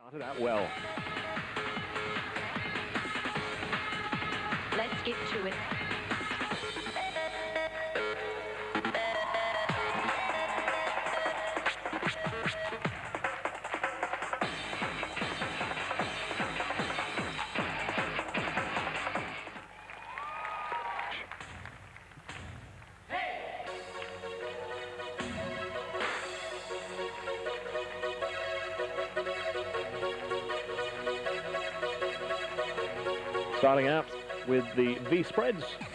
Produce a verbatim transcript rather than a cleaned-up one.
Started out well. Let's get to it. Starting out with the V spreads.